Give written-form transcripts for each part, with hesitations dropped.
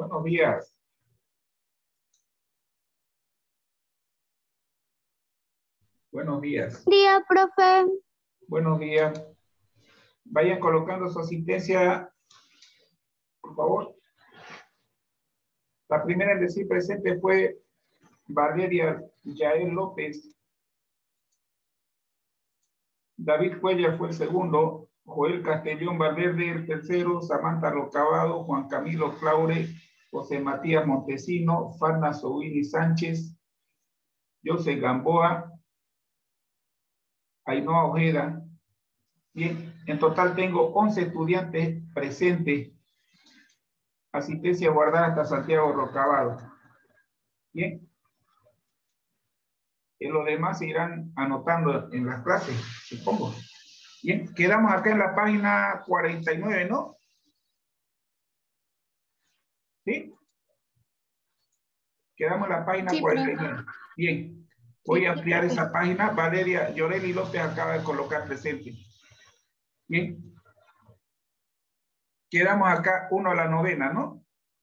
Buenos días. Buenos días. Día, profe. Buenos días. Vayan colocando su asistencia, por favor. La primera en decir presente fue Valeria Yael López. David Cuellar fue el segundo. Joel Castellón Valverde el tercero. Samantha Rocabado, Juan Camilo Claure, José Matías Montesino, Farna Souini Sánchez, José Gamboa, Ainhoa Ojeda. Bien, en total tengo 11 estudiantes presentes. Asistencia guardada hasta Santiago Rocabado. Bien. Y los demás se irán anotando en las clases, supongo. Bien, quedamos acá en la página 49, ¿no? ¿Sí? Quedamos en la página 49. Bien. Voy a ampliar esa página. Valeria Yoreli López acaba de colocar presente. Bien. Quedamos acá 1 a la novena, ¿no?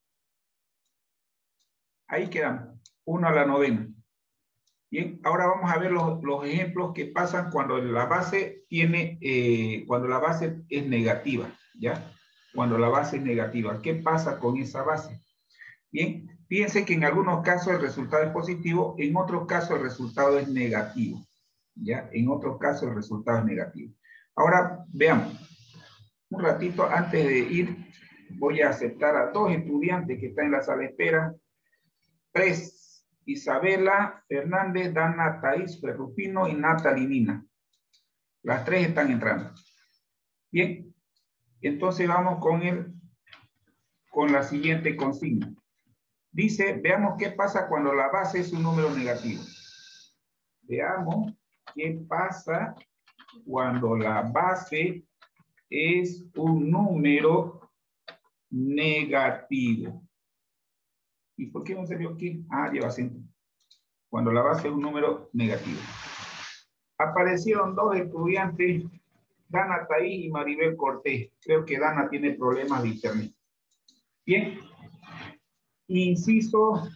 Ahí quedamos. 1 a la novena. Bien, ahora vamos a ver los ejemplos que pasan cuando la base tiene, cuando la base es negativa, ¿ya? Cuando la base es negativa. ¿Qué pasa con esa base? Bien, fíjense que en algunos casos el resultado es positivo, en otros casos el resultado es negativo, ¿ya? En otros casos el resultado es negativo. Ahora, veamos. Un ratito antes de ir, voy a aceptar a 2 estudiantes que están en la sala de espera. 3. Isabela Fernández, Dana Thais Ferrupino y Natalie Nina. Las 3 están entrando. Bien, entonces vamos con la siguiente consigna. Dice, veamos qué pasa cuando la base es un número negativo. Veamos qué pasa cuando la base es un número negativo. ¿Y por qué no salió aquí? Ah, lleva acento. Cuando la base es un número negativo. Aparecieron 2 estudiantes, Dana Taí y Maribel Cortés. Creo que Dana tiene problemas de internet. Bien. Inciso.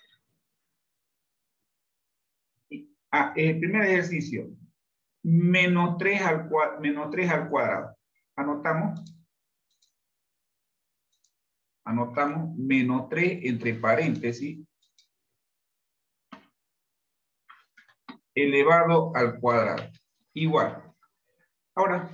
El primer ejercicio. Menos 3 al cuadrado. Anotamos. Anotamos menos 3 entre paréntesis elevado al cuadrado. Igual. Ahora,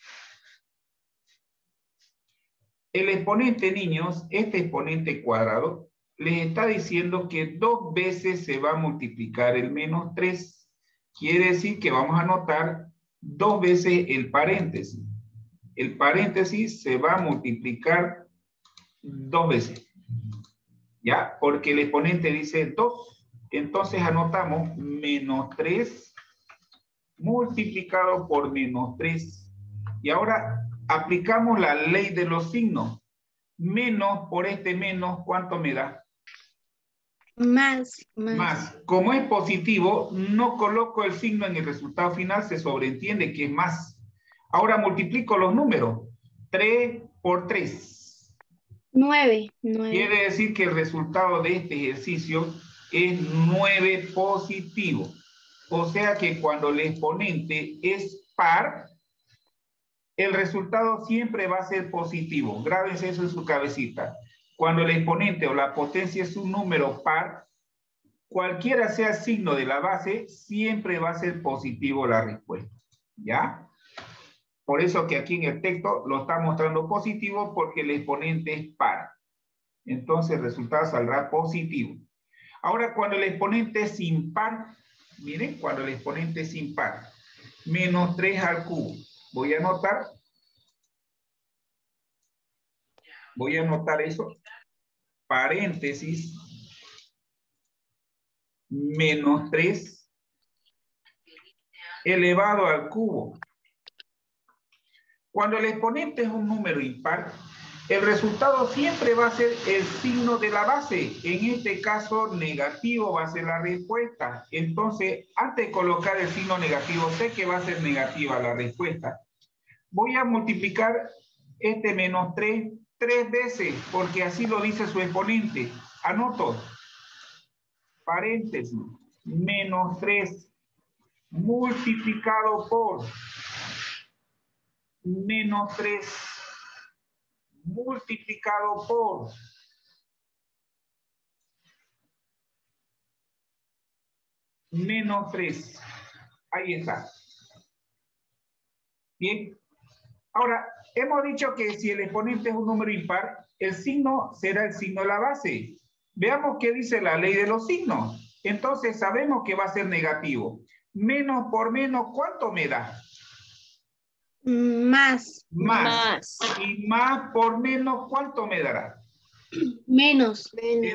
el exponente, niños, este exponente cuadrado, les está diciendo que 2 veces se va a multiplicar el menos 3. Quiere decir que vamos a anotar 2 veces el paréntesis. El paréntesis se va a multiplicar 2 veces. ¿Ya? Porque el exponente dice 2. Entonces anotamos menos 3 multiplicado por menos 3. Y ahora aplicamos la ley de los signos. Menos por este menos, ¿cuánto me da? Más. Más. Como es positivo, no coloco el signo en el resultado final, se sobreentiende que es más. Ahora multiplico los números. 3 por 3. 9. Quiere decir que el resultado de este ejercicio es 9 positivo. O sea que cuando el exponente es par, el resultado siempre va a ser positivo. Grábense eso en su cabecita. Cuando el exponente o la potencia es un número par, cualquiera sea el signo de la base, siempre va a ser positivo la respuesta. ¿Ya? Por eso que aquí en el texto lo está mostrando positivo porque el exponente es par. Entonces el resultado saldrá positivo. Ahora cuando el exponente es impar, miren, cuando el exponente es impar, menos 3 al cubo. Voy a anotar eso, paréntesis, menos 3 elevado al cubo. Cuando el exponente es un número impar, el resultado siempre va a ser el signo de la base. En este caso, negativo va a ser la respuesta. Entonces, antes de colocar el signo negativo, sé que va a ser negativa la respuesta. Voy a multiplicar este menos 3 3 veces, porque así lo dice su exponente. Anoto. Paréntesis. Menos 3 multiplicado por menos 3 multiplicado por menos 3. Ahí está. Bien. Ahora, hemos dicho que si el exponente es un número impar, el signo será el signo de la base. Veamos qué dice la ley de los signos. Entonces sabemos que va a ser negativo. Menos por menos, ¿cuánto me da? Más. Más. Y más por menos, ¿cuánto me dará? Menos.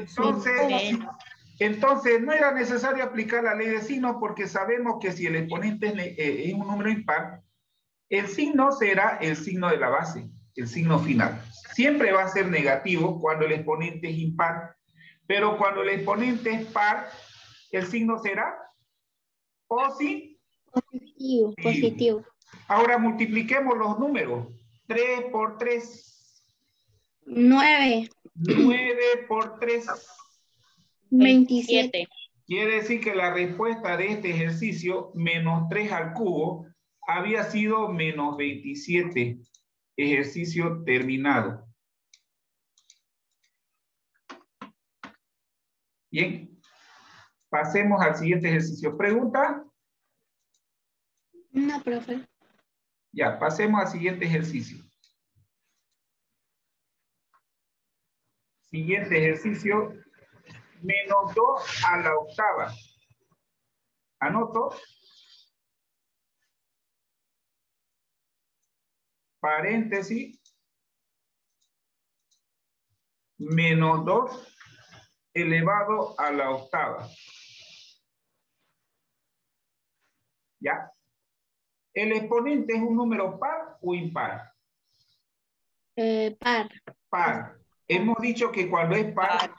Entonces no era necesario aplicar la ley de signos porque sabemos que si el exponente es un número impar, el signo será el signo de la base, el signo final. Siempre va a ser negativo cuando el exponente es impar, pero cuando el exponente es par, el signo será positivo. Positivo. Ahora multipliquemos los números. 3 por 3. 9. 9 por 3. 27. Quiere decir que la respuesta de este ejercicio, menos 3 al cubo, había sido menos 27. Ejercicio terminado. Bien. Pasemos al siguiente ejercicio. ¿Pregunta? No, profe. Ya, pasemos al siguiente ejercicio. Siguiente ejercicio. Menos 2 a la octava. Anoto. Paréntesis. Menos 2 elevado a la octava. ¿Ya? ¿El exponente es un número par o impar? Par. Par. Hemos dicho que cuando es par,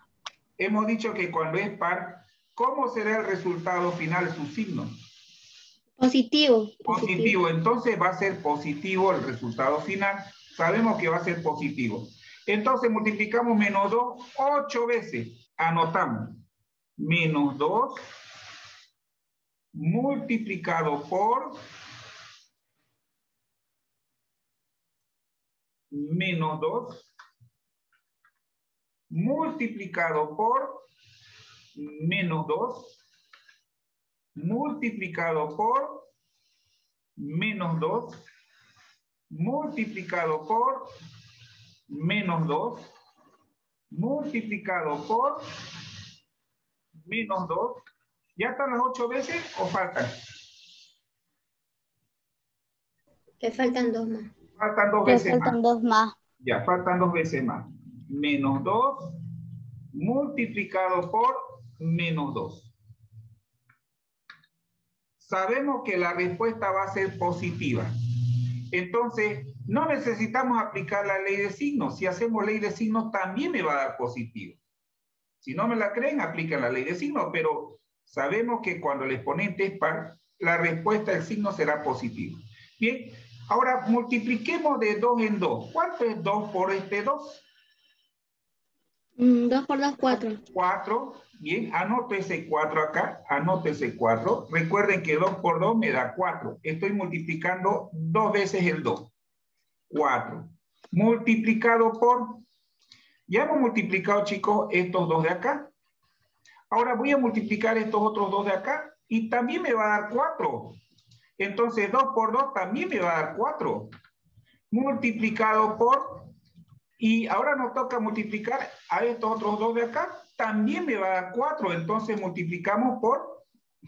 ¿cómo será el resultado final, su signo? Positivo. Positivo. Entonces va a ser positivo el resultado final. Sabemos que va a ser positivo. Entonces multiplicamos menos 2 8 veces. Anotamos. Menos 2 multiplicado por menos 2 multiplicado por menos 2 multiplicado por menos 2 multiplicado por menos 2 multiplicado por menos 2. ¿Ya están las 8 veces o faltan? Que faltan 2 más. Faltan 2 veces más. Faltan 2 más. Ya, faltan 2 veces más. Menos 2 multiplicado por menos 2. Sabemos que la respuesta va a ser positiva. Entonces, no necesitamos aplicar la ley de signos. Si hacemos ley de signos, también me va a dar positivo. Si no me la creen, aplican la ley de signos, pero sabemos que cuando el exponente es par, la respuesta del signo será positivo. Bien, ahora multipliquemos de 2 en 2. ¿Cuánto es 2 por este 2? 2 por 2, 4. 4. Bien, anoto ese 4 acá, anoto ese 4. Recuerden que 2 por 2 me da 4. Estoy multiplicando 2 veces el 2. 4. Multiplicado por... Ya hemos multiplicado, chicos, estos 2 de acá. Ahora voy a multiplicar estos otros 2 de acá y también me va a dar 4. Entonces 2 por 2 también me va a dar 4. Multiplicado por... Y ahora nos toca multiplicar a estos otros 2 de acá. También me va a dar 4. Entonces multiplicamos por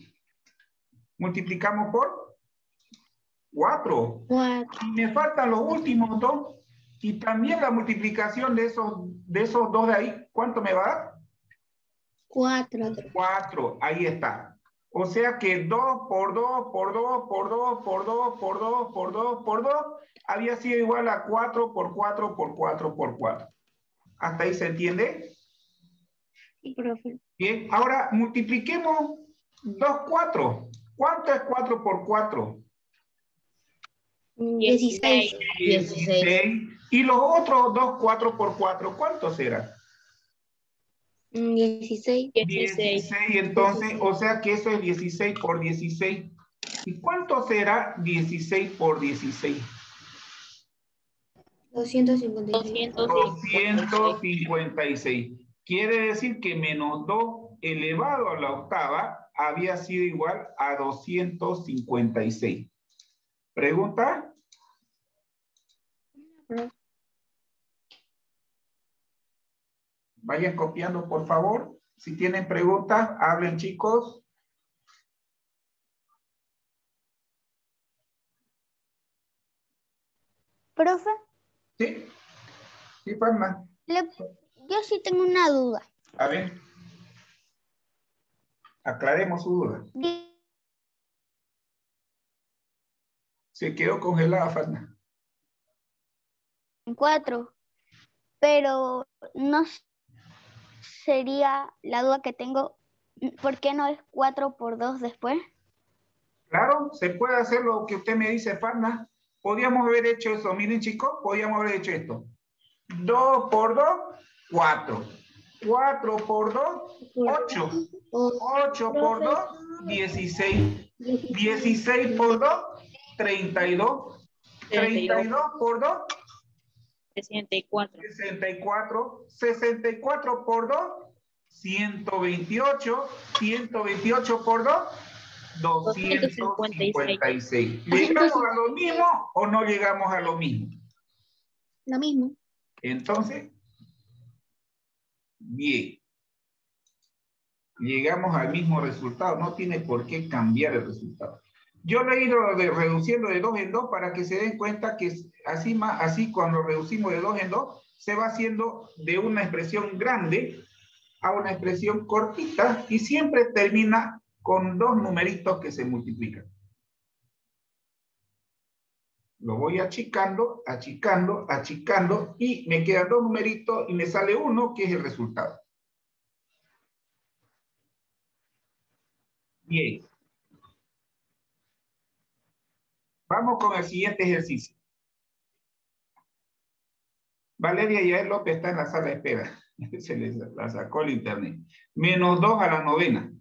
4. Y me faltan los últimos 2. Y también la multiplicación de esos 2 de ahí. ¿Cuánto me va a dar? 4. 4. Ahí está. O sea que 2 por 2 por 2 por 2 por 2 por 2 por 2 por 2 había sido igual a 4 por 4 por 4 por 4. ¿Hasta ahí se entiende? Sí, profe. Bien, ahora multipliquemos 2, 4. ¿Cuánto es 4 por 4? 16. 16. Y los otros dos, 4 por 4, ¿cuántos serán? 16. 16, entonces, o sea que eso es 16 por 16. ¿Y cuánto será 16 por 16? 256. 256. Quiere decir que menos 2 elevado a la octava había sido igual a 256. ¿Pregunta? Vayan copiando, por favor. Si tienen preguntas, hablen, chicos. Profe, ¿Sí? ¿Sí, Palma? yo sí tengo una duda. A ver. Aclaremos su duda. Se quedó congelada, Fanna. 4, pero no sería la duda que tengo, ¿por qué no es 4 por 2 después? Claro, se puede hacer lo que usted me dice, Fanna. Podríamos haber hecho eso. Miren, chicos, podríamos haber hecho esto. 2 por 2, 4. 4 por 2, 8. 8 por 2, 16. 16 por 2, 32. 32 por 2, 64. 64. 64 por 2, 128. 128 por 2, 256. ¿Llegamos a lo mismo o no llegamos a lo mismo? Lo mismo. Entonces, bien. Llegamos al mismo resultado. No tiene por qué cambiar el resultado. Yo lo he ido reduciendo de 2 en 2 para que se den cuenta que así cuando reducimos de 2 en 2, se va haciendo de una expresión grande a una expresión cortita y siempre termina con dos numeritos que se multiplican. Lo voy achicando, achicando, achicando y me quedan dos numeritos y me sale uno que es el resultado. Bien. Vamos con el siguiente ejercicio. Valeria Yael López está en la sala de espera. Se la sacó el internet. Menos 2 a la novena.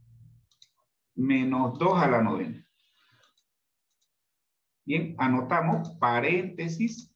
Menos 2 a la novena. Bien, anotamos paréntesis.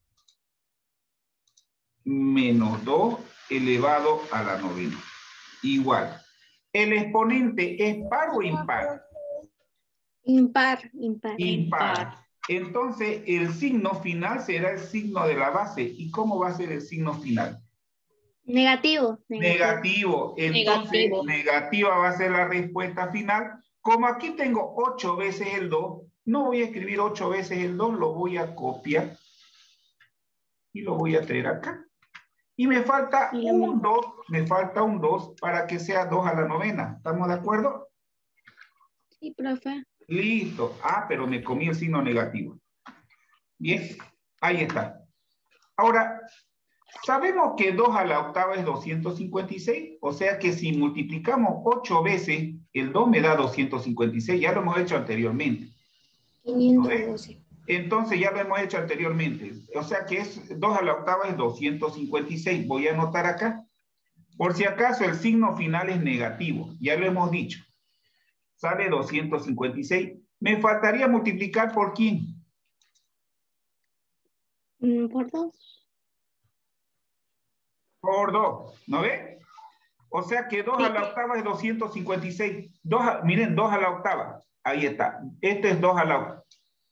Menos 2 elevado a la novena. Igual. ¿El exponente es par o impar? Impar, impar. Impar. Entonces, el signo final será el signo de la base. ¿Y cómo va a ser el signo final? Negativo. Negativo. Entonces, negativa va a ser la respuesta final. Como aquí tengo 8 veces el 2, no voy a escribir 8 veces el 2, lo voy a copiar y lo voy a traer acá. Y me falta un 2 para que sea 2 a la novena. ¿Estamos de acuerdo? Sí, profe. Listo. Ah, pero me comí el signo negativo. Bien, ahí está. Ahora, sabemos que 2 a la octava es 256, o sea que si multiplicamos 8 veces, el 2 me da 256, ya lo hemos hecho anteriormente. 512. Entonces ya lo hemos hecho anteriormente, o sea que 2 a la octava es 256, voy a anotar acá. Por si acaso el signo final es negativo, ya lo hemos dicho. Sale 256. Me faltaría multiplicar por ¿quién? Por 2. Por 2, ¿no ve? O sea que 2 a la octava es 256. Miren, 2 a la octava. Ahí está. Este es 2 a la octava.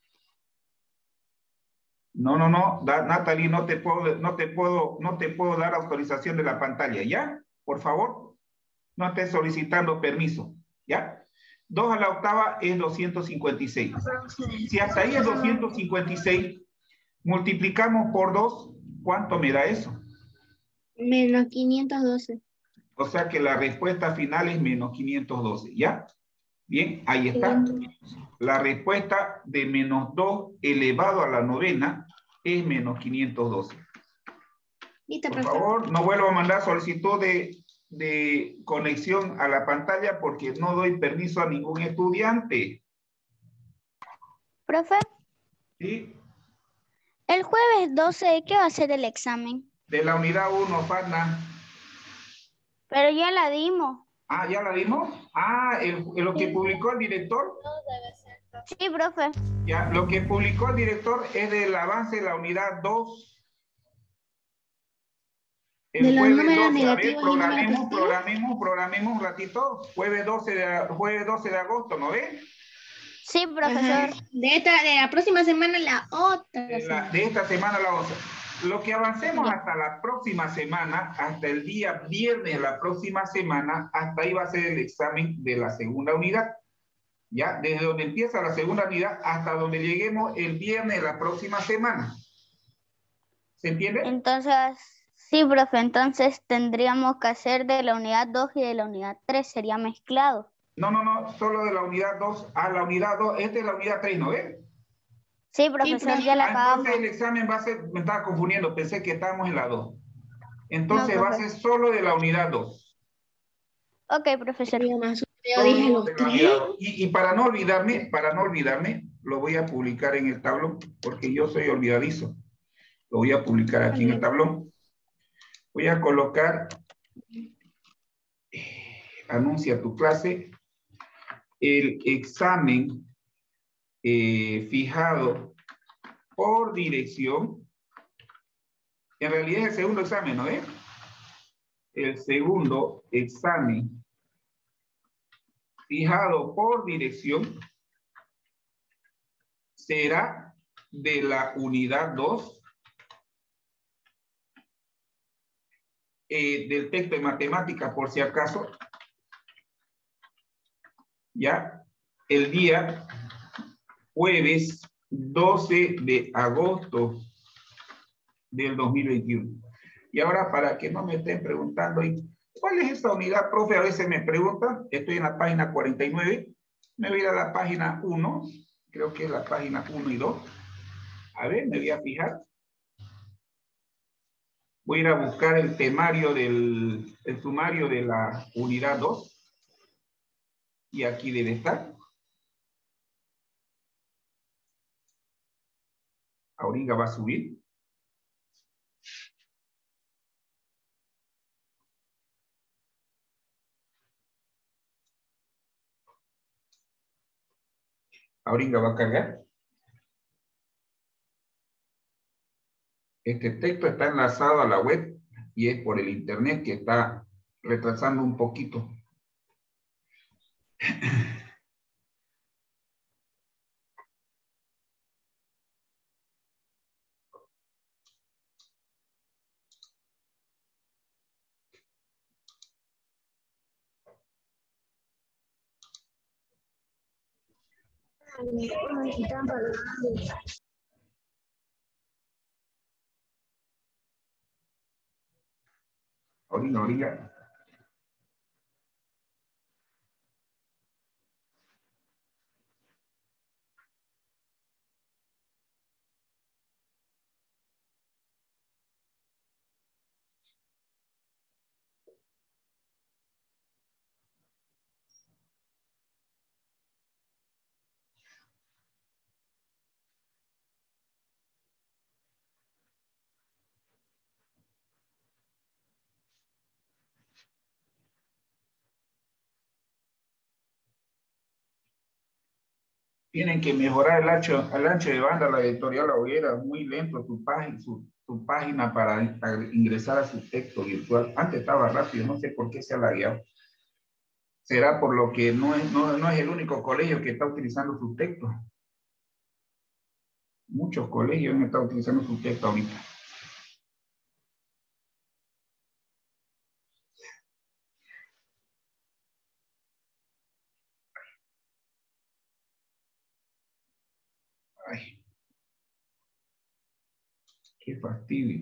No, Natalie, no te puedo dar autorización de la pantalla, ¿ya? Por favor, no estés solicitando permiso, ¿ya? 2 a la octava es 256. Si hasta ahí es 256, multiplicamos por 2, ¿cuánto me da eso? Menos 512. O sea que la respuesta final es menos 512, ¿ya? Bien, ahí está. La respuesta de menos 2 elevado a la novena es menos 512. ¿Listo, Por profe? favor, no vuelvo a mandar solicitud de conexión a la pantalla porque no doy permiso a ningún estudiante. Profe, ¿Sí? El jueves 12, ¿de qué va a ser el examen? De la unidad 1, Fana. Pero ya la dimos. Ah, ¿ya la dimos? Ah, lo que publicó el director. Sí, profe. Ya, lo que publicó el director es del avance de la unidad 2. De El los jueves números 12, a ver, negativos y números positivos. programemos un ratito. Jueves 12 de agosto, ¿no ve? Sí, profesor. Ajá. De la próxima semana a la otra semana. De esta semana la 11. Lo que avancemos Ya. hasta la próxima semana, hasta el día viernes de la próxima semana, hasta ahí va a ser el examen de la segunda unidad. Ya, desde donde empieza la segunda unidad hasta donde lleguemos el viernes de la próxima semana. ¿Se entiende? Entonces, sí, profe, entonces tendríamos que hacer de la unidad 2 y de la unidad 3, sería mezclado. No, solo de la unidad 2 a la unidad 2. Esta es la unidad 3, ¿no ves? Sí, profesor, profe. ya la Entonces el acabamos. examen va a ser, me estaba confundiendo, pensé que estábamos en la 2. No, Entonces va a profe. ser solo de la unidad 2. Ok, profesor. Yo dije Solo los de la unidad tres. 2. Y para no olvidarme, lo voy a publicar en el tablón, porque yo soy olvidadizo. Lo voy a publicar aquí en el tablón. Voy a colocar, anuncia tu clase, el examen fijado por dirección. En realidad es el segundo examen, ¿no es? El segundo examen fijado por dirección será de la unidad 2 del texto de matemática, por si acaso, ya, el día jueves 12 de agosto del 2021. Y ahora, para que no me estén preguntando, ¿cuál es esta unidad, profe? A veces me preguntan, estoy en la página 49, me voy a ir a la página 1, creo que es la página 1 y 2. A ver, me voy a fijar. Voy a ir a buscar el temario el sumario de la unidad 2. Y aquí debe estar. Ahorita va a subir. Ahorita va a cargar. Este texto está enlazado a la web y es por el internet que está retrasando un poquito. Ahorita. Tienen que mejorar el ancho de banda, la editorial La Hoguera, muy lento su página para ingresar a su texto virtual. Antes estaba rápido, no sé por qué se ha lagueado. Será por lo que no es el único colegio que está utilizando su texto. Muchos colegios han estado utilizando su texto ahorita. Ay, qué fastidio.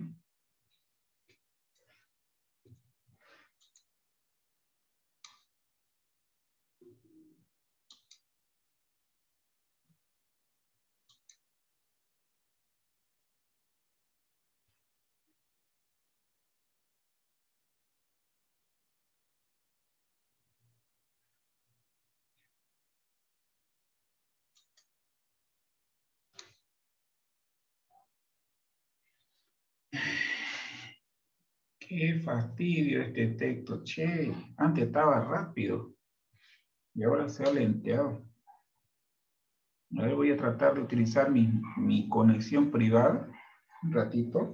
Qué fastidio este texto, che. Antes estaba rápido y ahora se ha lenteado. A ver, voy a tratar de utilizar mi conexión privada un ratito.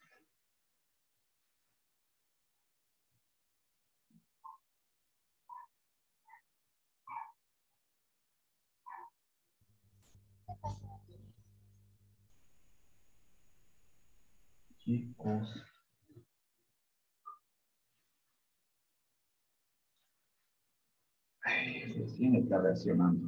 Chicos. Ay, recién está reaccionando.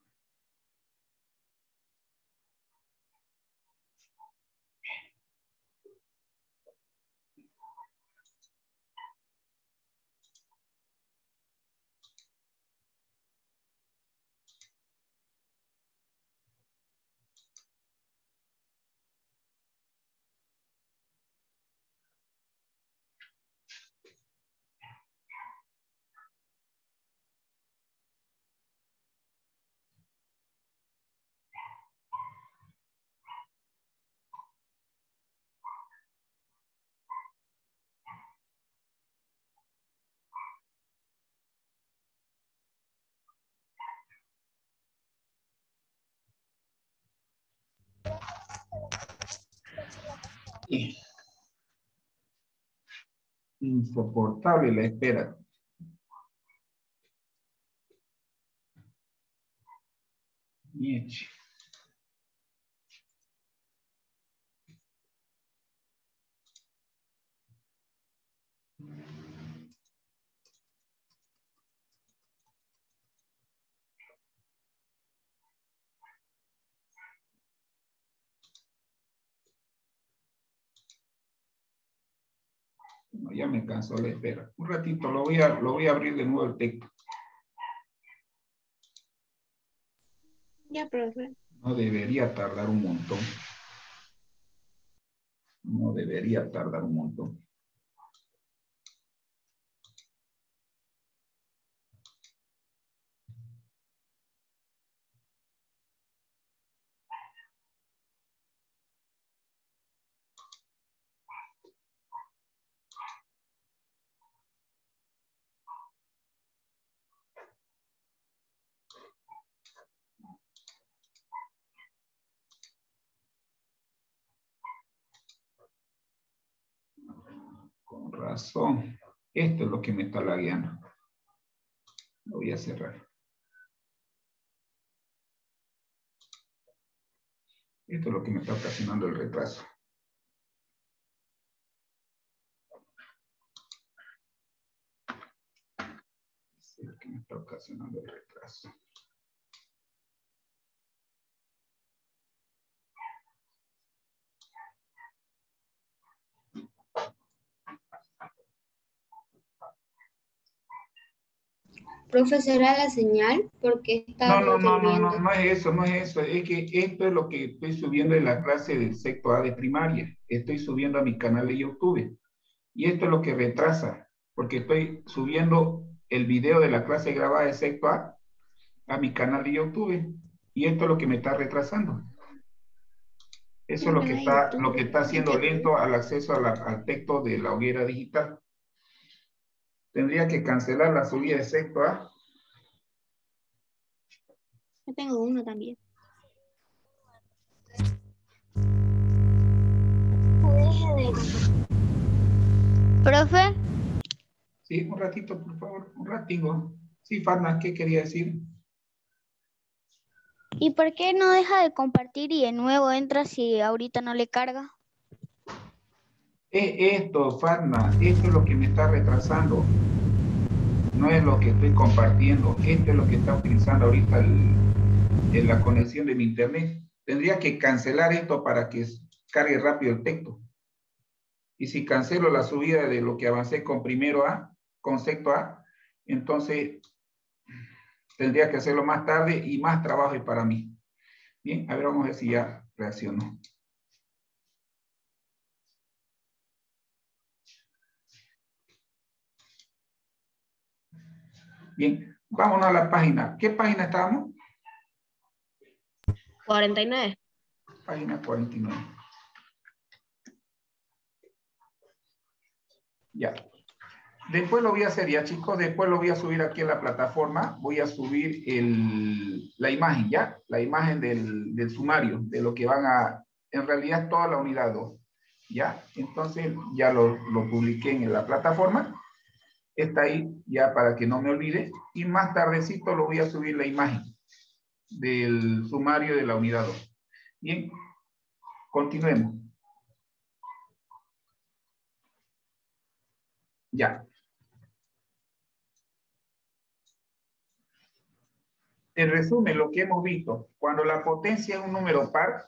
Insoportable la espera. Nietzsche. No, ya me cansó la espera. Un ratito, lo voy a abrir de nuevo el texto. Ya, profe. No debería tardar un montón. No debería tardar un montón. Con razón. Esto es lo que me está lagueando. Lo voy a cerrar. Esto es lo que me está ocasionando el retraso. Esto es lo que me está ocasionando el retraso. Profe, ¿será la señal? Porque está No resolviendo. no es eso, no es eso. Es que esto es lo que estoy subiendo en la clase del sexto A de primaria. Estoy subiendo a mi canal de YouTube. Y esto es lo que retrasa, porque estoy subiendo el video de la clase grabada de sexto a mi canal de YouTube. Y esto es lo que me está retrasando. Eso es lo que está haciendo lento al acceso al texto de la hoguera digital. Tendría que cancelar la subida de sexto A. Yo tengo uno también. Profe, Sí, un ratito, por favor, un ratito. Sí, Farna, ¿qué quería decir? ¿y por qué no deja de compartir y de nuevo entra si ahorita no le carga? Esto, Farna, esto es lo que me está retrasando. No es lo que estoy compartiendo. Esto es lo que está utilizando ahorita en la conexión de mi internet. Tendría que cancelar esto para que cargue rápido el texto. Y si cancelo la subida de lo que avancé con primero A, con sexto A, entonces tendría que hacerlo más tarde y más trabajo para mí. Bien, a ver, vamos a ver si ya reaccionó. Bien, vámonos a la página. ¿Qué página estábamos? 49. Página 49. Ya. Después lo voy a hacer ya, chicos. Después lo voy a subir aquí en la plataforma. Voy a subir la imagen, ¿ya? La imagen del sumario, de lo que van a, en realidad, toda la unidad 2. ¿Ya? Entonces, ya lo publiqué en la plataforma. Está ahí, ya para que no me olvide. Y más tardecito lo voy a subir la imagen del sumario de la unidad 2. Bien, continuemos. Ya. En resumen, lo que hemos visto, cuando la potencia es un número par,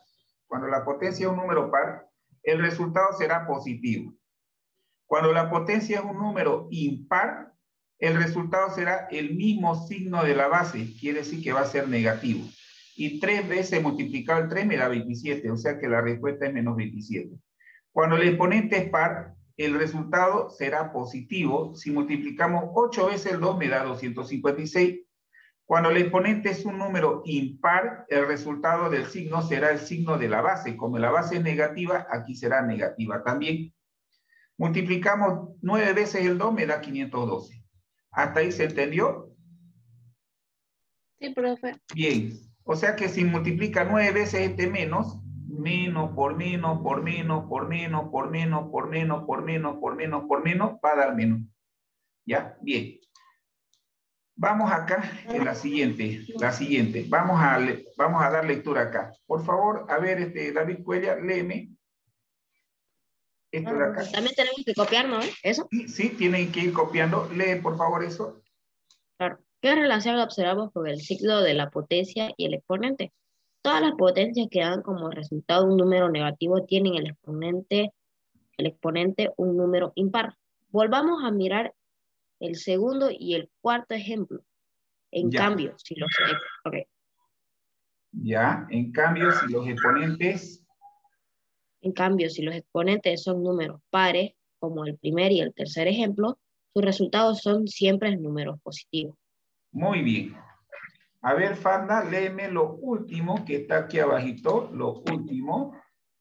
el resultado será positivo. Cuando la potencia es un número impar, el resultado será el mismo signo de la base, quiere decir que va a ser negativo. Y 3 veces multiplicado el 3 me da 27, o sea que la respuesta es menos 27. Cuando el exponente es par, el resultado será positivo. Si multiplicamos 8 veces el 2 me da 256. Cuando el exponente es un número impar, el resultado del signo será el signo de la base. Como la base es negativa, aquí será negativa también. Multiplicamos 9 veces el 2, me da 512. ¿Hasta ahí se entendió? Sí, profe. Bien. O sea que si multiplica 9 veces este menos, menos por menos, por menos, por menos, por menos, por menos, por menos, por menos, por menos, va a dar menos. ¿Ya? Bien. Vamos acá en la siguiente. Vamos a dar lectura acá. Por favor, a ver, David Cuellar, léeme. Esto de acá. También tenemos que copiar, ¿no? ¿Eso? Sí, tienen que ir copiando. Lee, por favor, eso. Claro. ¿Qué relación observamos con el ciclo de la potencia y el exponente? Todas las potencias que dan como resultado un número negativo tienen el exponente un número impar. Volvamos a mirar el segundo y el cuarto ejemplo. En Ya. cambio, si los... Okay. Ya, en cambio, si los exponentes... En cambio, si los exponentes son números pares, como el primer y el tercer ejemplo, sus resultados son siempre números positivos. Muy bien. A ver, Fanda, léeme lo último que está aquí abajito. Lo último.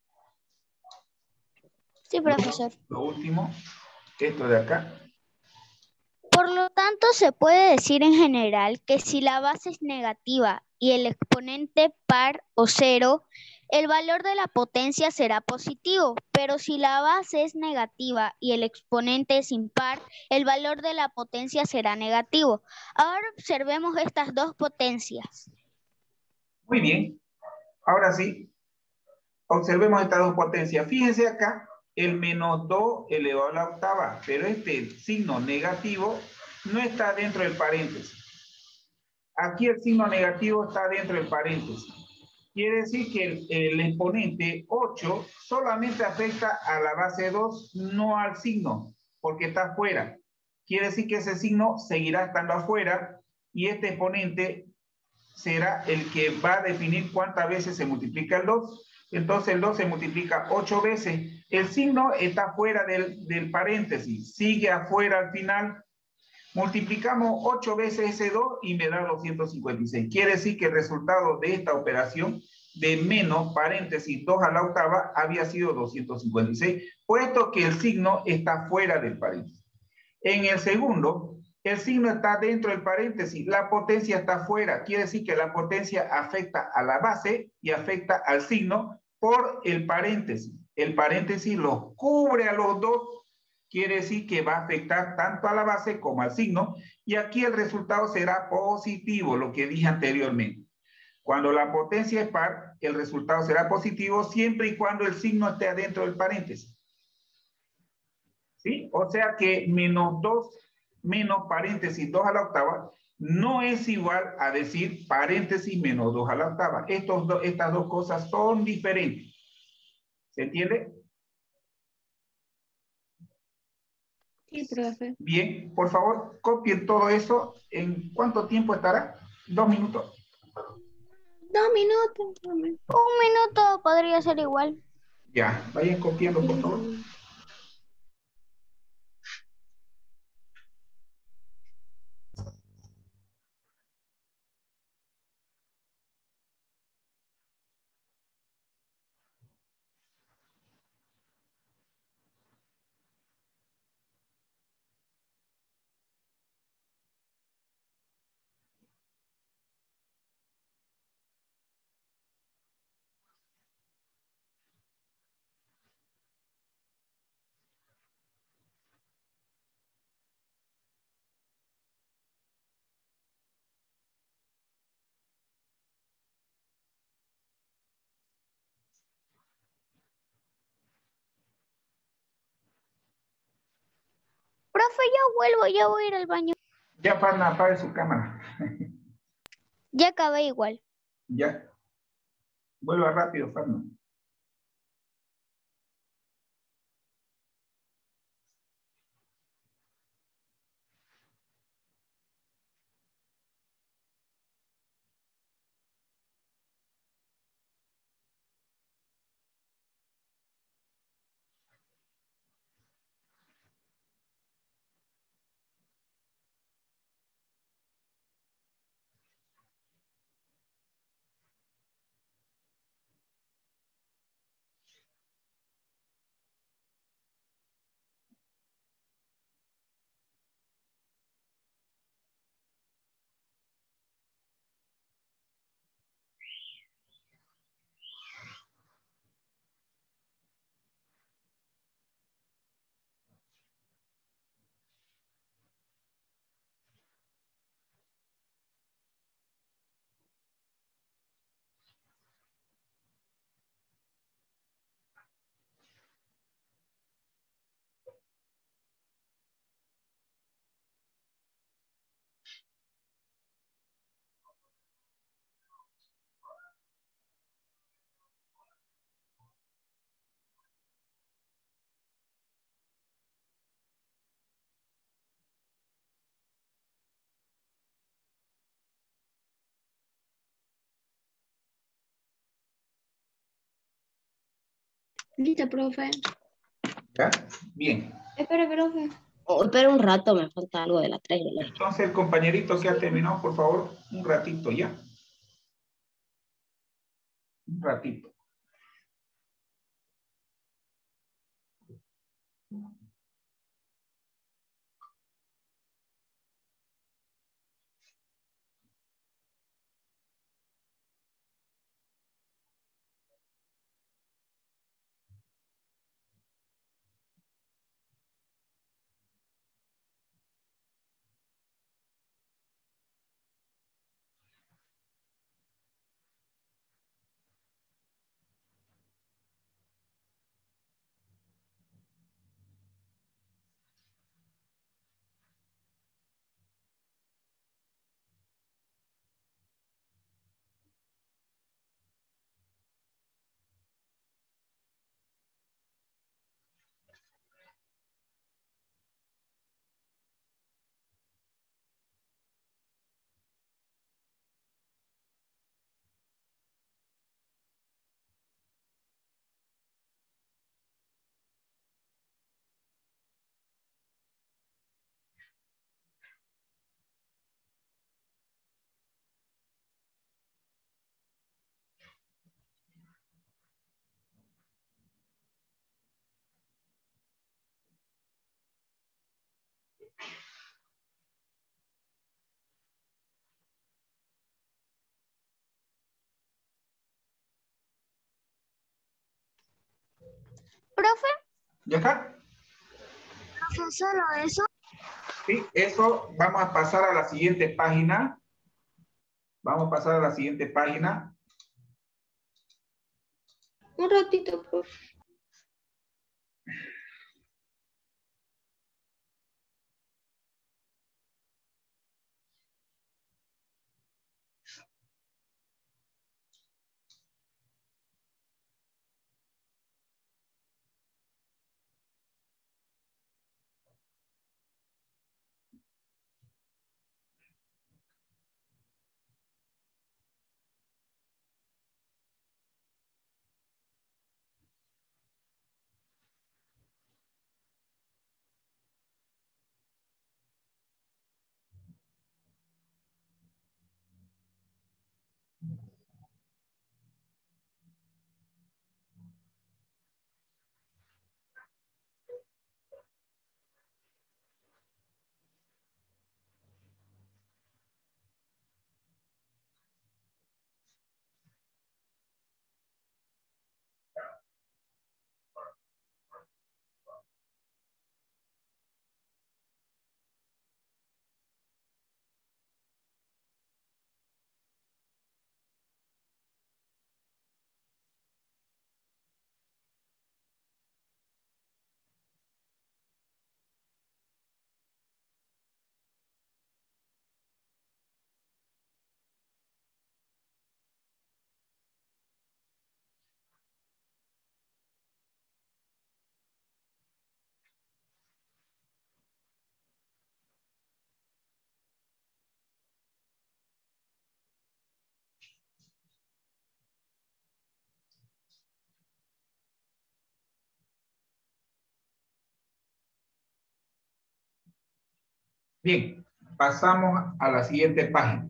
Sí, profesor. Lo último. Esto de acá. Por lo tanto, se puede decir en general que si la base es negativa y el exponente par o cero, el valor de la potencia será positivo, pero si la base es negativa y el exponente es impar, el valor de la potencia será negativo. Ahora observemos estas dos potencias. Muy bien. Ahora sí, observemos estas dos potencias. Fíjense acá, el menos 2 elevado a la octava, pero este signo negativo no está dentro del paréntesis. Aquí el signo negativo está dentro del paréntesis. Quiere decir que el exponente 8 solamente afecta a la base 2, no al signo, porque está afuera. Quiere decir que ese signo seguirá estando afuera y este exponente será el que va a definir cuántas veces se multiplica el 2. Entonces el 2 se multiplica 8 veces. El signo está fuera del paréntesis, sigue afuera al final. Multiplicamos 8 veces ese 2 y me da 256. Quiere decir que el resultado de esta operación de menos paréntesis 2 a la octava había sido 256, puesto que el signo está fuera del paréntesis. En el segundo, el signo está dentro del paréntesis, la potencia está fuera. Quiere decir que la potencia afecta a la base y afecta al signo por el paréntesis. El paréntesis los cubre a los dos. Quiere decir que va a afectar tanto a la base como al signo, y aquí el resultado será positivo, lo que dije anteriormente. Cuando la potencia es par, el resultado será positivo siempre y cuando el signo esté adentro del paréntesis. ¿Sí? O sea que menos 2 menos paréntesis 2 a la octava no es igual a decir paréntesis menos 2 a la octava. Estas dos cosas son diferentes. ¿Se entiende? Sí, profe. Bien, por favor, copien todo eso. ¿En cuánto tiempo estará? 2 minutos. 2 minutos. Un minuto podría ser igual. Ya, vayan copiando, por favor. Profe, ya vuelvo, ya voy a ir al baño. Ya, Farna, apague su cámara. Ya acabé igual. Ya. Vuelva rápido, Farna. Listo, profe. ¿Ya? Bien. Espera, profe. Oh, espera un rato, me falta algo de la 3 y la Entonces, el compañerito que ha terminado, por favor, un ratito ya. Un ratito. Profe, ¿Ya está? profe, solo eso. Sí, eso. Vamos a pasar a la siguiente página. Vamos a pasar a la siguiente página. Un ratito, profe. Bien, pasamos a la siguiente página.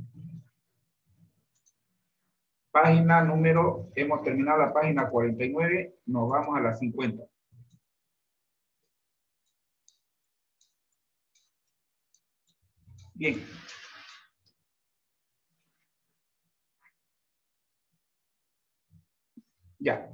Página número, hemos terminado la página 49, nos vamos a la 50. Bien. Ya.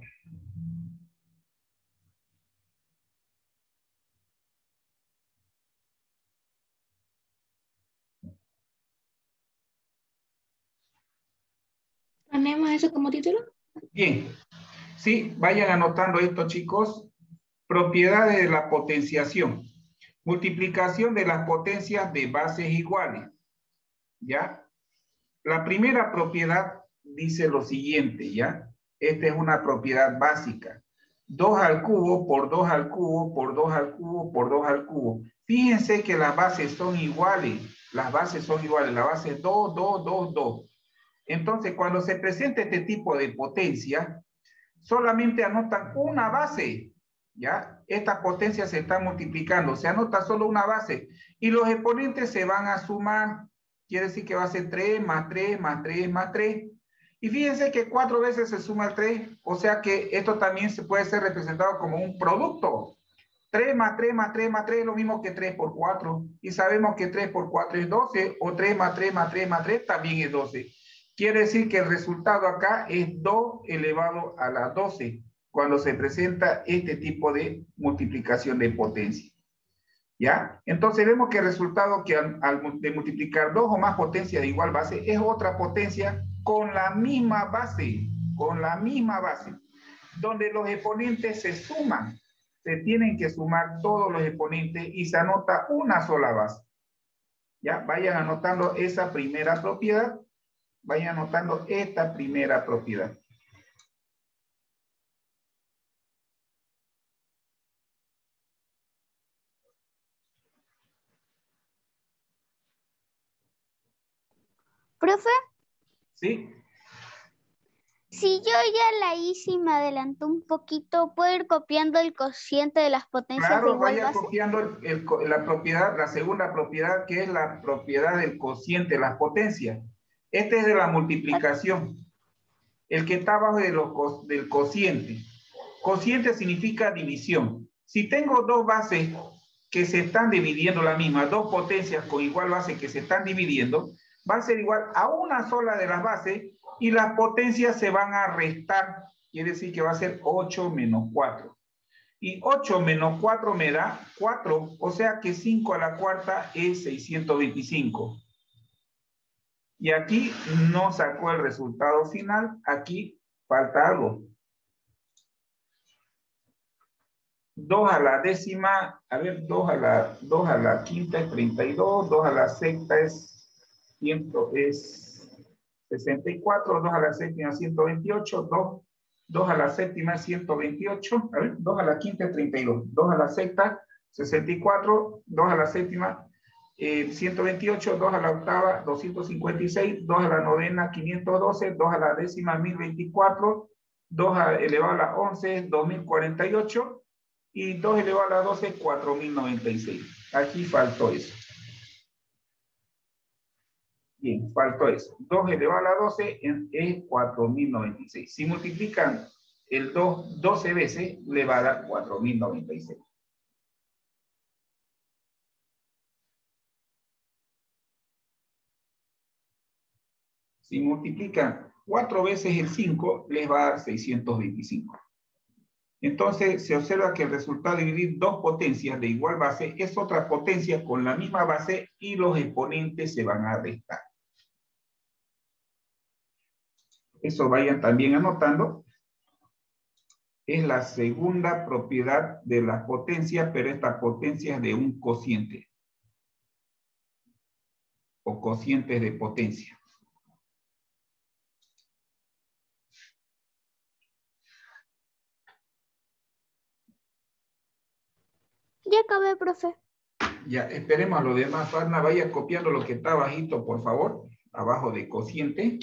¿Ponemos eso como título? Bien. Sí, vayan anotando esto, chicos. Propiedades de la potenciación. Multiplicación de las potencias de bases iguales. ¿Ya? La primera propiedad dice lo siguiente, ¿ya? Esta es una propiedad básica. 2 al cubo por 2 al cubo por 2 al cubo por 2 al cubo. Fíjense que las bases son iguales. Las bases son iguales. La base es 2, 2, 2, 2. Entonces, cuando se presenta este tipo de potencia, solamente anotan una base. ¿Ya? Estas potencias se están multiplicando. Se anota solo una base. Y los exponentes se van a sumar. Quiere decir que va a ser 3 más 3 más 3 más 3. Y fíjense que 4 veces se suma el 3. O sea que esto también se puede ser representado como un producto. 3 más 3 más 3 más 3 es lo mismo que 3 por 4. Y sabemos que 3 por 4 es 12. O 3 más 3 más 3 más 3 también es 12. Quiere decir que el resultado acá es 2 elevado a la 12. Cuando se presenta este tipo de multiplicación de potencia. ¿Ya? Entonces vemos que el resultado que de multiplicar 2 o más potencias de igual base es otra potencia con la misma base, donde los exponentes se suman. Se tienen que sumar todos los exponentes y se anota una sola base. ¿Ya? Vayan anotando esa primera propiedad. Vayan anotando esta primera propiedad. Profe, ¿Sí? si yo ya la hice y me adelantó un poquito, ¿puedo ir copiando el cociente de las potencias de Claro, igual vaya base? copiando la propiedad, la segunda propiedad, que es la propiedad del cociente, las potencias. Este es de la multiplicación. El que está abajo del cociente. Cociente significa división. Si tengo dos bases que se están dividiendo la misma, dos potencias con igual base que se están dividiendo, va a ser igual a una sola de las bases y las potencias se van a restar. Quiere decir que va a ser 8 menos 4. Y 8 menos 4 me da 4, o sea que 5 a la cuarta es 625. Y aquí no sacó el resultado final, aquí falta algo. 2 a la décima, a ver, 2 a la quinta es 32, 2 a la sexta es 64, 2 a la séptima 128, 2 a la séptima es 128, a ver, 2 a la quinta es 32, 2 a la sexta 64, 2 a la séptima 128, 2 a la octava 256, 2 a la novena 512, 2 a la décima 1024, 2 elevado a la 11 2048 y 2 elevado a la 12 4096. Aquí faltó eso. Bien, faltó eso. 2 elevado a la 12 es 4096. Si multiplican el 2 12 veces, le va a dar 4096. Si multiplican 4 veces el 5, les va a dar 625. Entonces, se observa que el resultado de dividir dos potencias de igual base es otra potencia con la misma base y los exponentes se van a restar. Eso vayan también anotando. Es la segunda propiedad de la potencia, pero esta potencia es de un cociente. O cocientes de potencia. Ya acabé, profe. Ya, esperemos a lo demás. Farna, vaya copiando lo que está bajito, por favor. Abajo de cociente.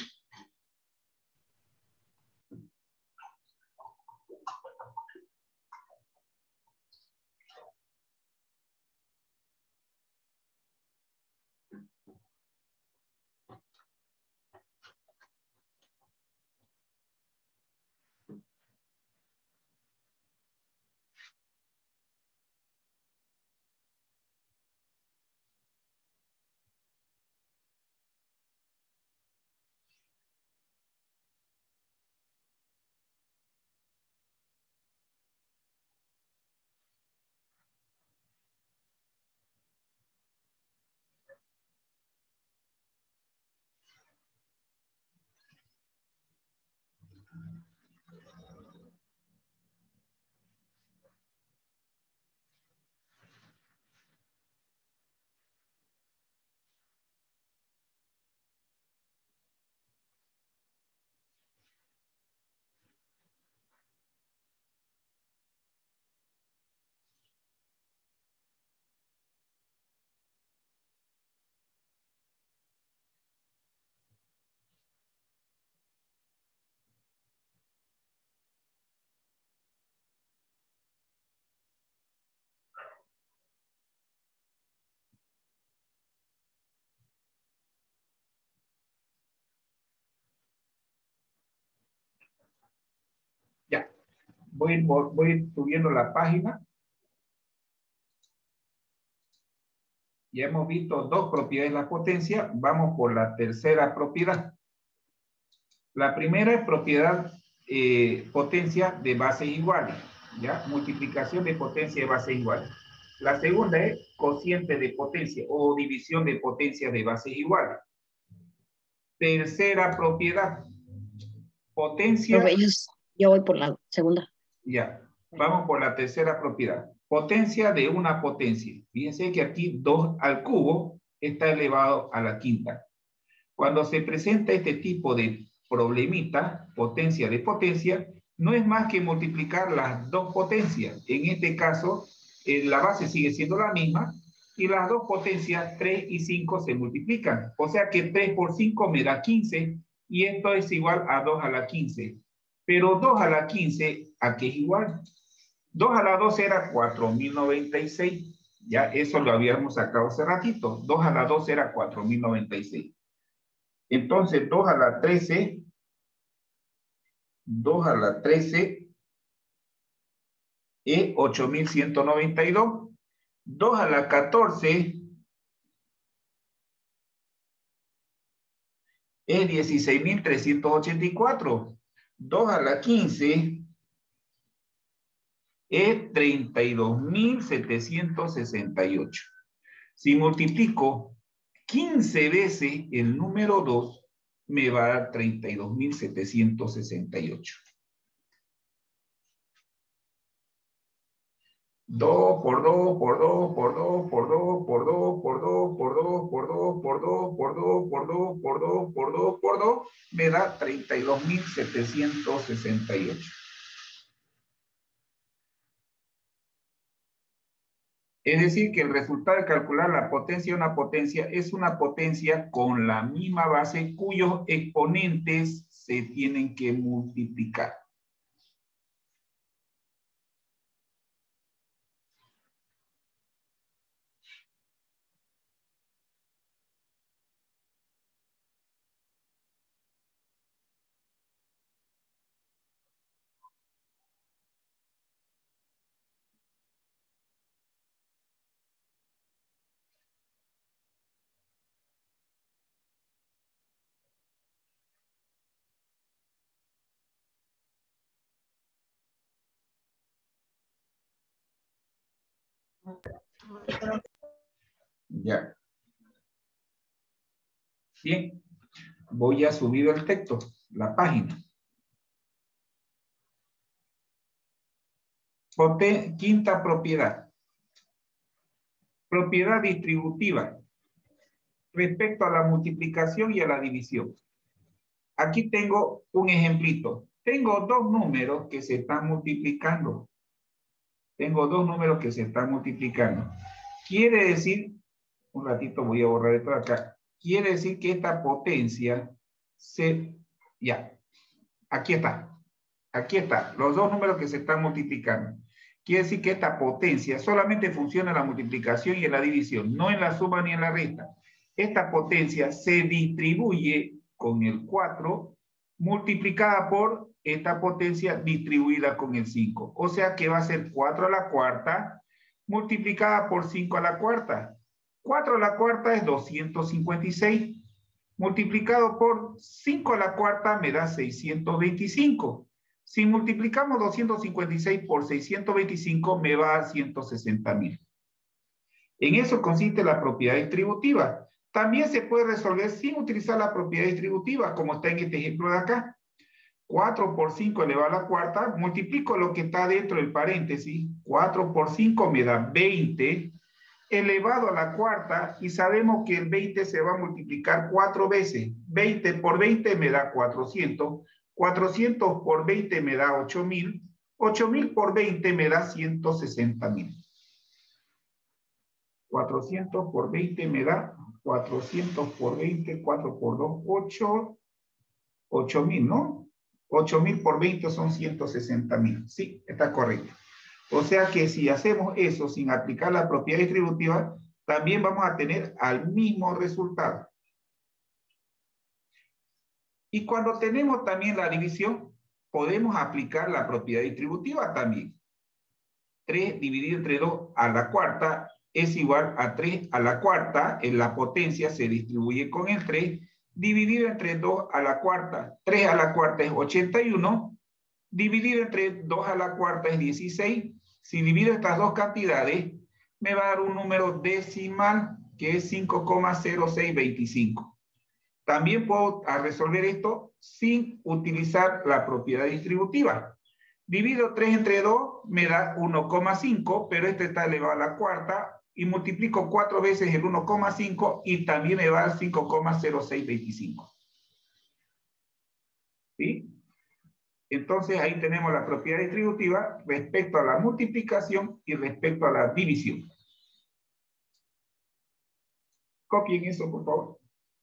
voy a ir subiendo la página. Ya hemos visto dos propiedades de la potencia. Vamos por la tercera propiedad. La primera es propiedad potencia de bases iguales. ¿Ya? Multiplicación de potencia de bases iguales. La segunda es cociente de potencia o división de potencia de bases iguales. Tercera propiedad. Potencia. Yo voy por la segunda. Ya. Vamos por la tercera propiedad. Potencia de una potencia. Fíjense que aquí 2 al cubo está elevado a la quinta. Cuando se presenta este tipo de problemita, potencia de potencia, no es más que multiplicar las dos potencias. En este caso, la base sigue siendo la misma y las dos potencias, 3 y 5, se multiplican. O sea que 3 por 5 me da 15 y esto es igual a 2 a la 15. Pero 2 a la 15, ¿a qué es igual? 2 a la 12 era 4096. Ya eso lo habíamos sacado hace ratito. 2 a la 12 era 4096. Entonces 2 a la 13 es 8192. 2 a la 14 es 16384. 2 a la 15 es 32.768. Si multiplico 15 veces el número 2, me va a dar 32.768. 2 por 2 por 2 por 2 por 2 por 2 por 2 por 2 por 2 por 2 por 2 por 2 por 2 por 2 por 2 me da 32.768. Es decir, que el resultado de calcular la potencia de una potencia es una potencia con la misma base cuyos exponentes se tienen que multiplicar. Ya. Bien. Voy a subir el texto, la página. Quinta propiedad. Propiedad distributiva. Respecto a la multiplicación y a la división. Aquí tengo un ejemplito. Tengo dos números que se están multiplicando. Quiere decir, un ratito voy a borrar esto de acá. Quiere decir que esta potencia ya, aquí está, los dos números que se están multiplicando. Quiere decir que esta potencia solamente funciona en la multiplicación y en la división, no en la suma ni en la resta. Esta potencia se distribuye con el 4 multiplicada por esta potencia distribuida con el 5. O sea que va a ser 4 a la cuarta multiplicada por 5 a la cuarta. 4 a la cuarta es 256. Multiplicado por 5 a la cuarta me da 625. Si multiplicamos 256 por 625 me va a 160.000. En eso consiste la propiedad distributiva. También se puede resolver sin utilizar la propiedad distributiva, como está en este ejemplo de acá. 4 por 5 elevado a la cuarta, multiplico lo que está dentro del paréntesis. 4 por 5 me da 20 elevado a la cuarta, y sabemos que el 20 se va a multiplicar 4 veces. 20 por 20 me da 400. 400 por 20 me da 8.000. 8.000 por 20 me da 160.000. 400 por 20 me da 400 por 20, 4 por 2, 8. 8.000, ¿no? 8.000 por 20 son 160.000. Sí, está correcto. O sea que si hacemos eso sin aplicar la propiedad distributiva, también vamos a tener al mismo resultado. Y cuando tenemos también la división, podemos aplicar la propiedad distributiva también. 3 dividido entre 2 a la cuarta es igual a 3 a la cuarta. En la potencia se distribuye con el 3. Dividido entre 2 a la cuarta. 3 a la cuarta es 81. Dividido entre 2 a la cuarta es 16. Si divido estas dos cantidades, me va a dar un número decimal que es 5,0625. También puedo resolver esto sin utilizar la propiedad distributiva. Divido 3 entre 2, me da 1,5, pero este está elevado a la cuarta, y multiplico 4 veces el 1,5 y también me va a dar 5,0625. ¿Sí? Entonces ahí tenemos la propiedad distributiva respecto a la multiplicación y respecto a la división. Copien eso, por favor.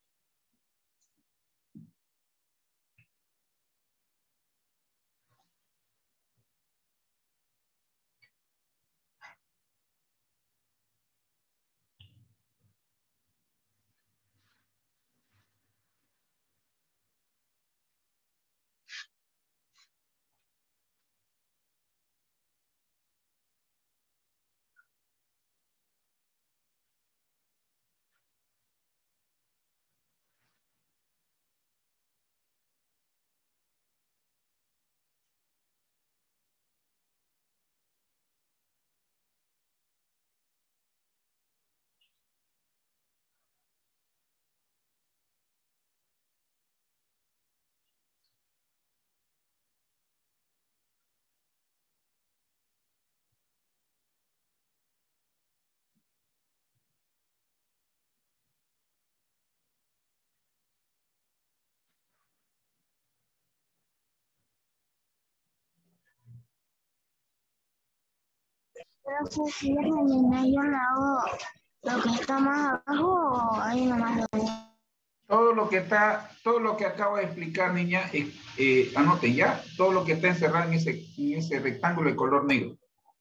Pero si yo la hago lo que está más abajo o ahí nomás lo veo. Todo lo que acabo de explicar, niña, anoten ya, todo lo que está encerrado en ese rectángulo de color negro.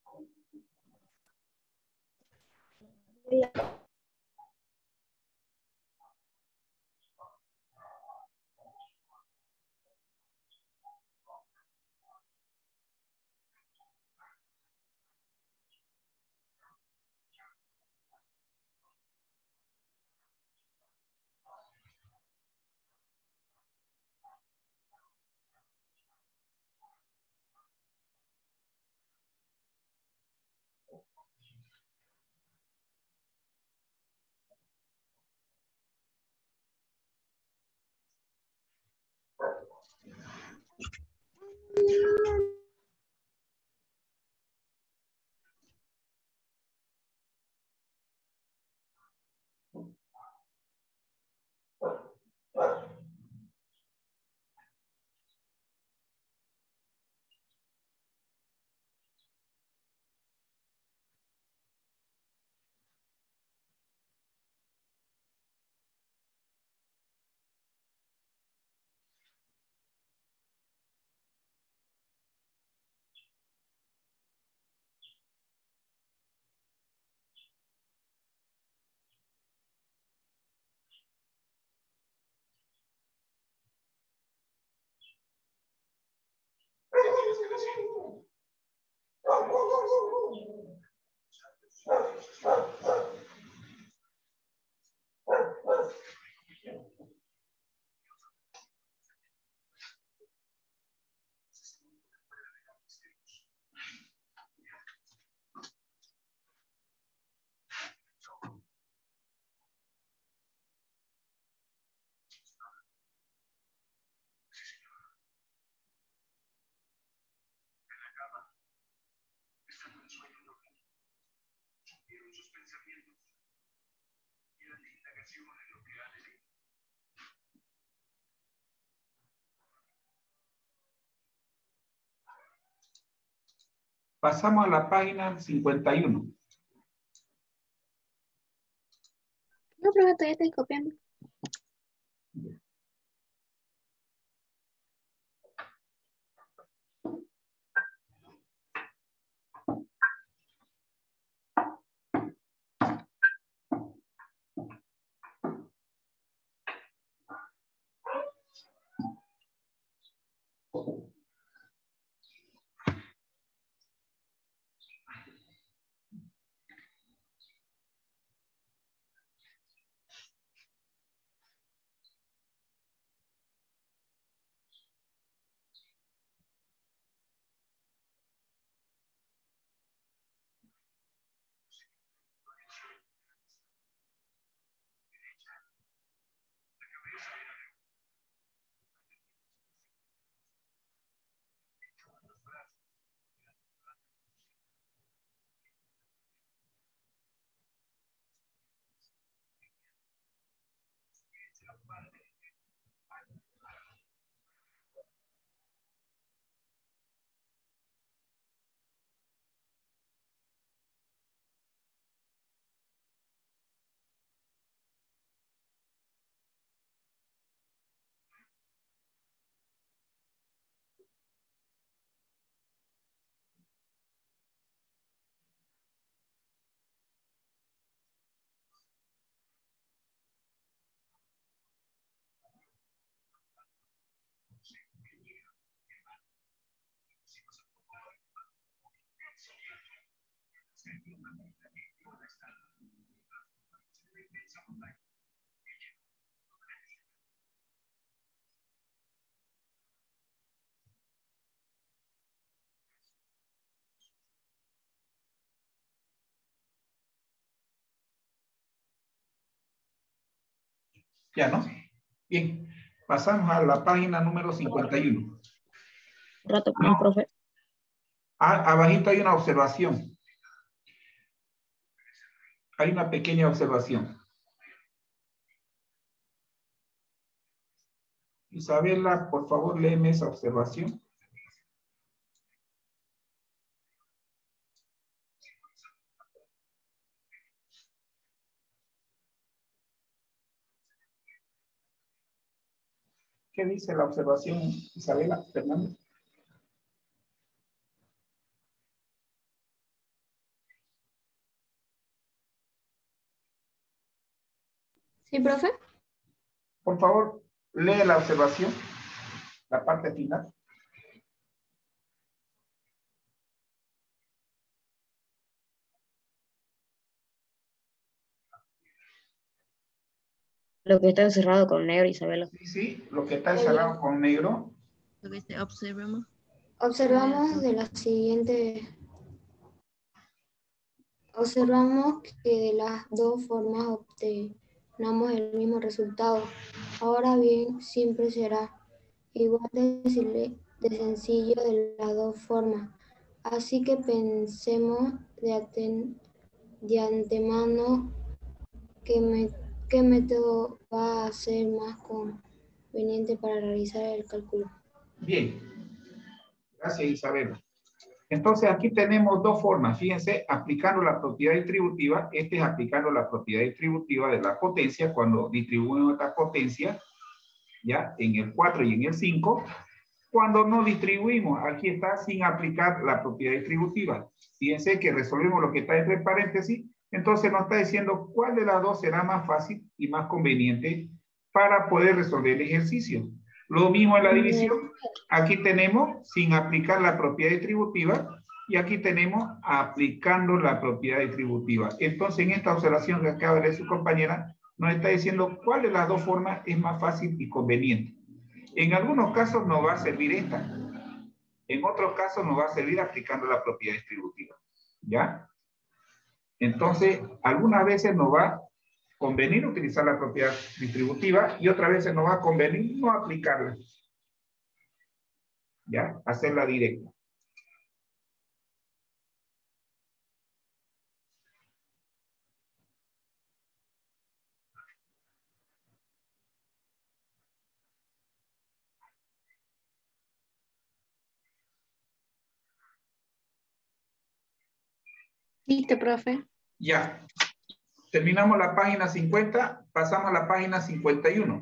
Pasamos a la página 51. No, pero todavía estoy copiando. Ya, ¿no? Bien, pasamos a la página número 51. Rato, profe. Abajito hay una observación. Hay una pequeña observación. Isabela, por favor, léeme esa observación. ¿Qué dice la observación, Isabela Fernández? Sí, profe. Por favor, lee la observación, la parte final. Lo que está encerrado con negro, Isabela. Sí, sí, lo que está encerrado con negro. Observamos de la siguiente. Observamos que de las dos formas obtenemos el mismo resultado. Ahora bien, siempre será igual de sencillo de las dos formas. Así que pensemos de antemano qué método va a ser más conveniente para realizar el cálculo. Bien, gracias Isabela. Entonces aquí tenemos dos formas, fíjense, aplicando la propiedad distributiva. Este es aplicando la propiedad distributiva de la potencia cuando distribuimos esta potencia, ya, en el 4 y en el 5. Cuando no distribuimos, aquí está sin aplicar la propiedad distributiva. Fíjense que resolvemos lo que está entre paréntesis, entonces nos está diciendo cuál de las dos será más fácil y más conveniente para poder resolver el ejercicio. Lo mismo en la división. Aquí tenemos sin aplicar la propiedad distributiva y aquí tenemos aplicando la propiedad distributiva. Entonces, en esta observación que acaba de leer su compañera, nos está diciendo cuál de las dos formas es más fácil y conveniente. En algunos casos nos va a servir esta. En otros casos nos va a servir aplicando la propiedad distributiva. ¿Ya? Entonces, algunas veces nos va a convenir utilizar la propiedad distributiva y otras veces nos va a convenir no aplicarla. ¿Ya? Hacerla directa. Listo, profe. Ya. Terminamos la página 50, pasamos a la página 51.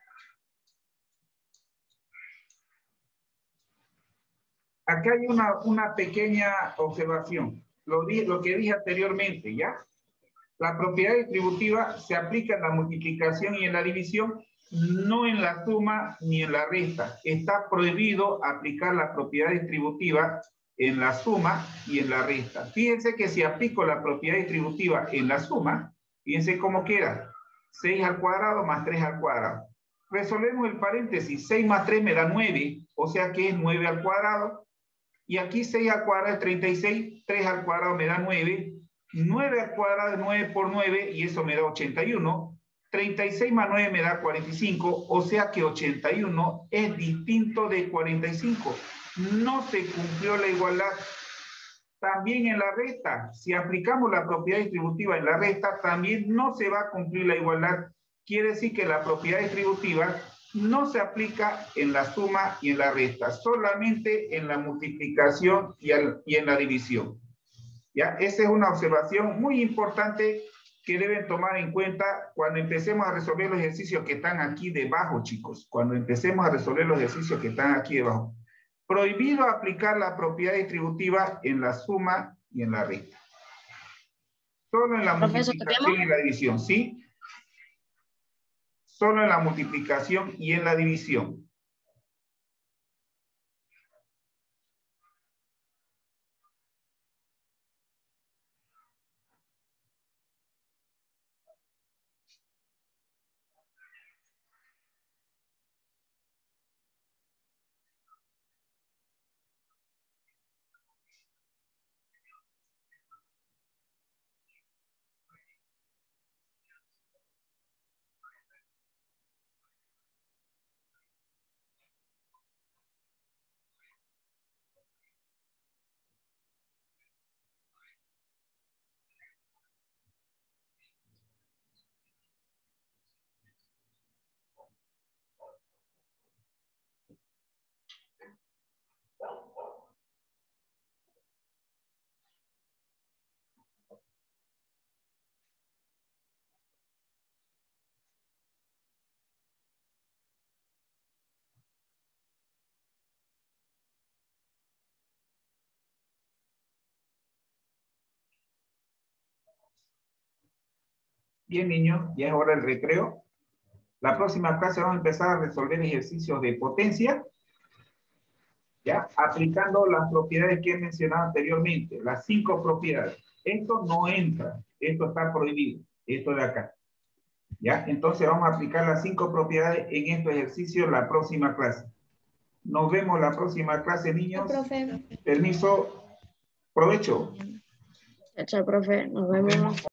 Acá hay una pequeña observación. Lo que dije anteriormente, ¿ya? La propiedad distributiva se aplica en la multiplicación y en la división, no en la suma ni en la resta. Está prohibido aplicar la propiedad distributiva en la suma y en la resta. Fíjense que si aplico la propiedad distributiva en la suma, fíjense cómo queda. 6 al cuadrado más 3 al cuadrado. Resolvemos el paréntesis. 6 más 3 me da 9, o sea que es 9 al cuadrado. Y aquí 6 al cuadrado es 36, 3 al cuadrado me da 9, 9 al cuadrado es 9 por 9 y eso me da 81, 36 más 9 me da 45, o sea que 81 es distinto de 45. No se cumplió la igualdad. También en la resta, si aplicamos la propiedad distributiva en la resta, también no se va a cumplir la igualdad. quiere decir que la propiedad distributiva no se aplica en la suma y en la resta, solamente en la multiplicación y en la división. ¿Ya? Esa es una observación muy importante que deben tomar en cuenta cuando empecemos a resolver los ejercicios que están aquí debajo, chicos. Cuando empecemos a resolver los ejercicios que están aquí debajo. Prohibido aplicar la propiedad distributiva en la suma y en la resta. Solo en la multiplicación y la división, ¿sí? Solo en la multiplicación y en la división. Bien, niños, ya es hora del recreo. La próxima clase vamos a empezar a resolver ejercicios de potencia, ¿ya? Aplicando las propiedades que he mencionado anteriormente, las 5 propiedades. Esto no entra, esto está prohibido, esto de acá. ¿Ya? Entonces vamos a aplicar las 5 propiedades en estos ejercicios la próxima clase. Nos vemos la próxima clase, niños. Profe. Permiso, provecho. Chao, profe. Nos vemos.